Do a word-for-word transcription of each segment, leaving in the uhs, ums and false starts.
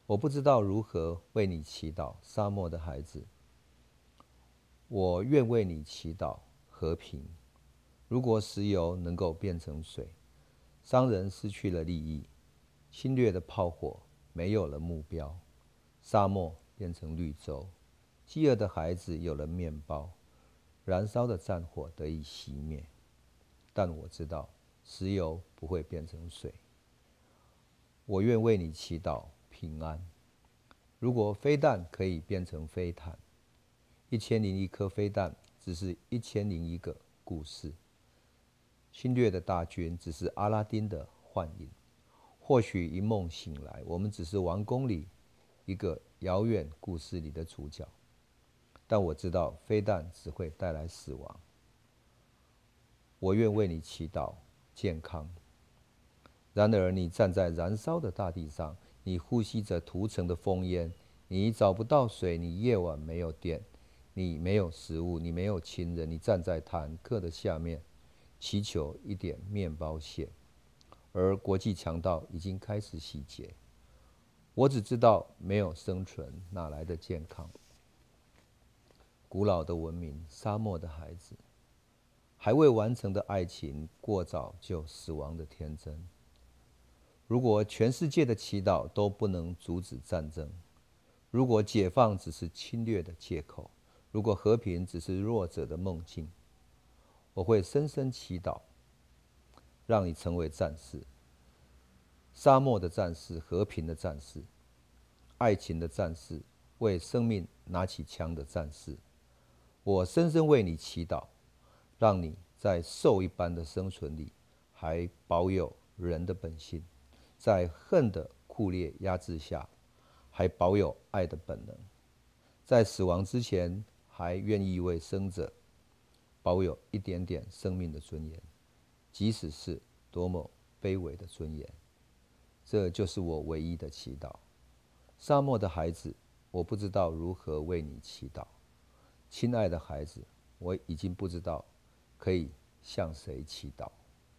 我不知道如何为你祈祷，沙漠的孩子。我愿为你祈祷和平。如果石油能够变成水，商人失去了利益，侵略的炮火没有了目标，沙漠变成绿洲，饥饿的孩子有了面包，燃烧的战火得以熄灭。但我知道，石油不会变成水。我愿为你祈祷平安。如果飞弹可以变成飞毯，一千零一颗飞弹只是一千零一个故事。侵略的大军只是阿拉丁的幻影。或许一梦醒来，我们只是王宫里一个遥远故事里的主角。但我知道，飞弹只会带来死亡。我愿为你祈祷健康。然而，你站在燃烧的大地上，你呼吸着屠城的烽烟，你找不到水，你夜晚没有电，你没有食物，你没有亲人，你站在坦克的下面，祈求一点面包屑，而国际强盗已经开始洗劫。我只知道，没有生存，哪来的健康？古老的文明，沙漠的孩子，还未完成的爱情，过早就死亡的天真。如果全世界的祈祷都不能阻止战争，如果解放只是侵略的借口，如果和平只是弱者的梦境，我会深深祈祷，让你成为战士，沙漠的战士，和平的战士，爱情的战士，为生命拿起枪的战士。我深深为你祈祷，让你在兽一般的生存里，还保有人的本性。在恨的酷烈压制下，还保有爱的本能；在死亡之前，还愿意为生者保有一点点生命的尊严，即使是多么卑微的尊严。这就是我唯一的祈祷。沙漠的孩子，我不知道如何为你祈祷。亲爱的孩子，我已经不知道可以向谁祈祷。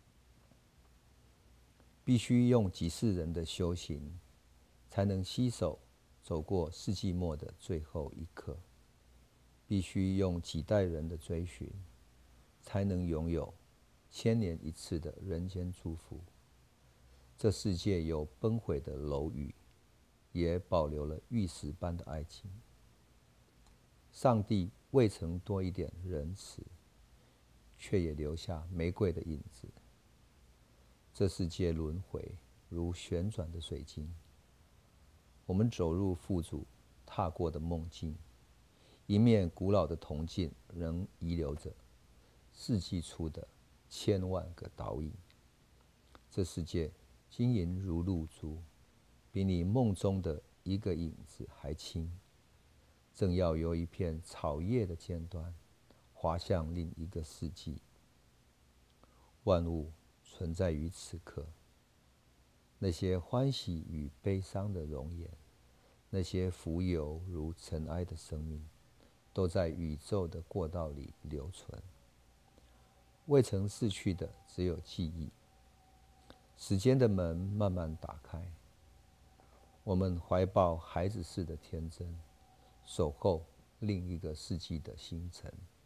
必须用几世人的修行，才能携手走过世纪末的最后一刻；必须用几代人的追寻，才能拥有千年一次的人间祝福。这世界有崩毁的楼宇，也保留了玉石般的爱情。上帝未曾多一点仁慈，却也留下玫瑰的影子。这世界轮回如旋转的水晶，我们走入父祖踏过的梦境，一面古老的铜镜仍遗留着世纪初的千万个倒影。这世界晶莹如露珠，比你梦中的一个影子还轻，正要由一片草叶的尖端滑向另一个世纪。万物存在于此刻，那些欢喜与悲伤的容颜，那些浮游如尘埃的生命，都在宇宙的过道里留存。未曾逝去的只有记忆。时间的门慢慢打开，我们怀抱孩子似的天真，守候另一个世纪的星辰。